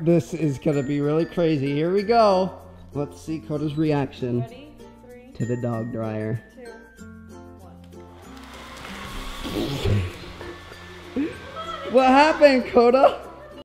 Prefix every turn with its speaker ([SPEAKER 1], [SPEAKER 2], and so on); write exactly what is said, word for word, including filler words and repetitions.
[SPEAKER 1] This is gonna be really crazy. Here we go. Let's see Koda's reaction
[SPEAKER 2] Ready? Three,
[SPEAKER 1] to the dog dryer.
[SPEAKER 2] two, one.
[SPEAKER 1] What happened, Koda?